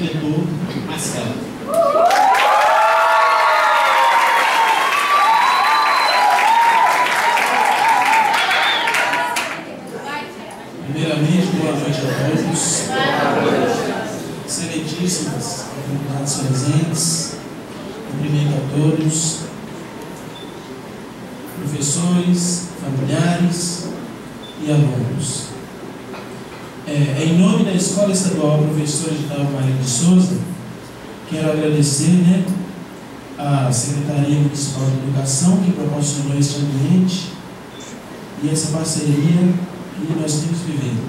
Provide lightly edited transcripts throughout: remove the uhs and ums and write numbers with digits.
diretor Mascaro. Primeiramente, boa noite a todos. Excelentíssimas convidados presentes, cumprimento a todos, professores, familiares e alunos. Em nome da Escola Estadual Professora Edinalva Maria de Souza, quero agradecer à Secretaria Municipal de Educação que proporcionou este ambiente e essa parceria que nós temos vivido.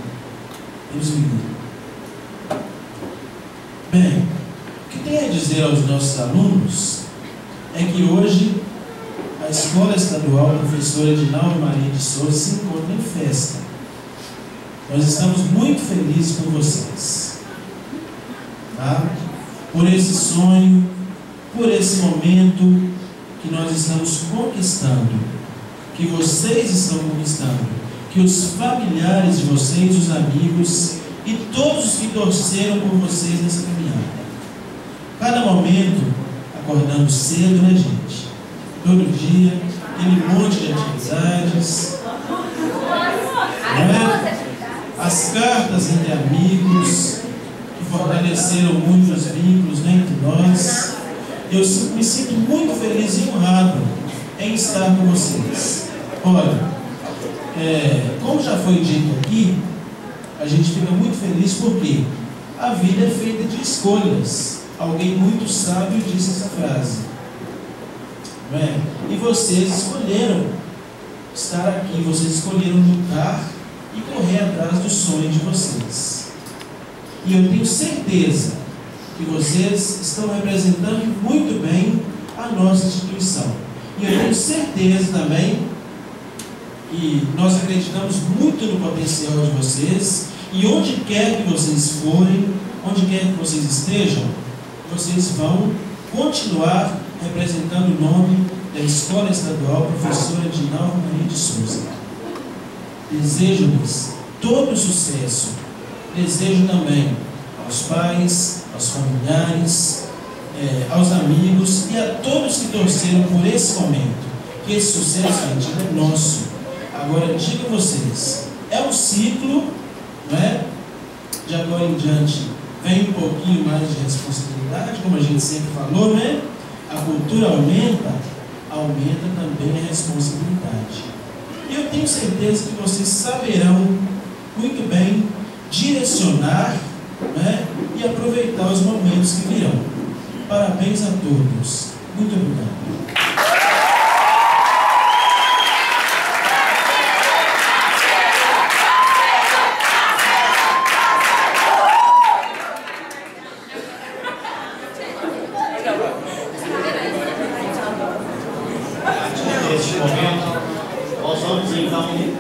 Bem, o que tenho a dizer aos nossos alunos é que hoje a Escola Estadual Professora Edinalva Maria de Souza se encontra em festa. Nós estamos muito felizes por vocês, tá? Por esse sonho, por esse momento que nós estamos conquistando, que vocês estão conquistando, que os familiares de vocês, os amigos e todos os que torceram por vocês nessa caminhada. Cada momento, acordando cedo, né, gente? Todo dia, aquele monte de atividades, né? As cartas entre amigos, que fortaleceram muito os vínculos, né, entre nós. Eu me sinto muito feliz e honrado em estar com vocês. Olha, como já foi dito aqui, a gente fica muito feliz porque a vida é feita de escolhas. Alguém muito sábio disse essa frase. Não é? E vocês escolheram estar aqui, vocês escolheram lutar e correr atrás do sonho de vocês. E eu tenho certeza que vocês estão representando muito bem a nossa instituição. E eu tenho certeza também que nós acreditamos muito no potencial de vocês, e onde quer que vocês forem, onde quer que vocês estejam, vocês vão continuar representando o nome da Escola Estadual Professora Edinalva Maria de Souza. Desejo-lhes todo o sucesso. Desejo também aos pais, aos familiares, aos amigos e a todos que torceram por esse momento. Que esse sucesso, gente, é nosso. Agora, digo a vocês, é um ciclo, não é? De agora em diante vem um pouquinho mais de responsabilidade, como a gente sempre falou, né? A cultura aumenta também a responsabilidade. E eu tenho certeza que vocês saberão muito bem direcionar, né, e aproveitar os momentos que virão. Parabéns a todos. Muito obrigado. Neste momento, nós vamos então